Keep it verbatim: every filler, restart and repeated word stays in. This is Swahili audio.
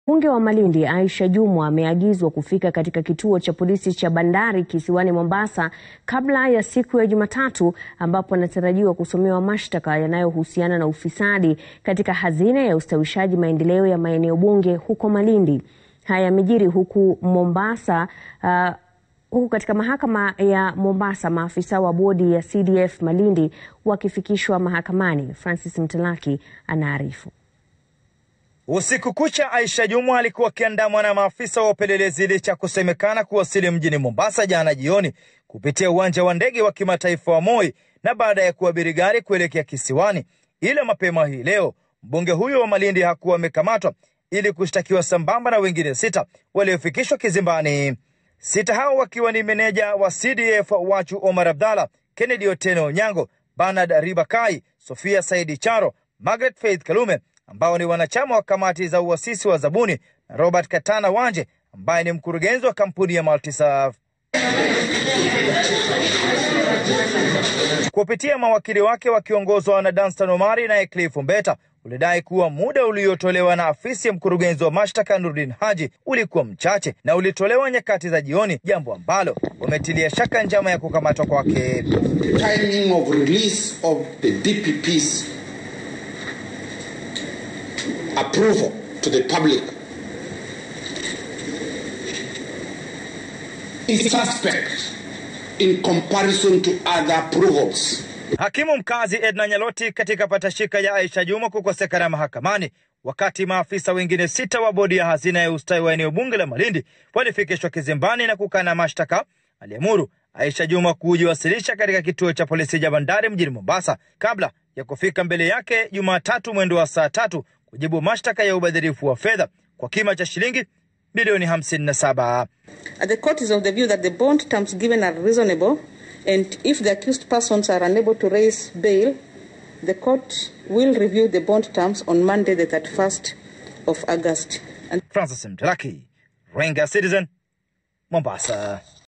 Mbunge wa Malindi Aisha Jumwa ameagizwa kufika katika kituo cha polisi cha bandari kisiwani Mombasa kabla ya siku ya Jumatatu, ambapo anatarajiwa kusomewa mashtaka yanayohusiana na ufisadi katika hazina ya ustawishaji maendeleo ya maeneo bunge huko Malindi. Haya yamejiri huku Mombasa uh, huku katika mahakama ya Mombasa maafisa wa bodi ya C D F Malindi wakifikishwa mahakamani. Francis Mtalaki anaarifu. Usiku kucha Aisha Jumwa alikuwa akiandamwa na maafisa wa upelelezi licha kusemekana kuwasili mjini Mombasa jana jioni kupitia uwanja wa ndege wa kimataifa wa Moi na baada ya kuabiri gari kuelekea kisiwani. Ila mapema hii leo mbunge huyo wa Malindi hakuwa amekamatwa ili kushtakiwa sambamba na wengine sita waliofikishwa kizimbani. Sita hao wakiwa ni meneja wa C D F Wachu Omar Abdalla, Kennedy Otieno Onyango, Bernard Ribakai, Sofia Saidi Charo, Margaret Faith Kalume ambao ni wanachama wa kamati za uasisi wa zabuni, na Robert Katana Wanje ambaye ni mkurugenzi wa kampuni ya Multiserve. Kupitia mawakili wake wakiongozwa na Danstan Omari na Cliff Mbeta, ulidai kuwa muda uliotolewa na afisi ya mkurugenzi wa mashtaka Nurdin Haji ulikuwa mchache na ulitolewa nyakati za jioni, jambo ambalo umetilia shaka njama ya kukamatwa kwake. Timing of release of the D P P's approval to the public is suspect in comparison to other approvals. Hakimu mkazi Edna Nyaloti katika patashika ya Aisha Jumwa kukosekana mahakamani, wakati maafisa wengine sita wa bodi ya hazina ya ustawi wa eneo bunge la Malindi walifikishwa kizimbani na kukana mashtaka, aliamuru Aisha Jumwa kujiwasilisha katika kituo cha polisi cha bandari mjini Mombasa kabla ya kufika mbele yake Jumatatu mwendo wa saa tatu kujibu mashtaka ya ubadhirifu wa fedha kwa kima cha shilingi bilioni hamsini na saba. The court is of the view that the bond terms given are reasonable, and if the accused persons are unable to raise bail, the court will review the bond terms on Monday the thirty-first of August. And Francis Mtalaki, Ringa Citizen, Mombasa.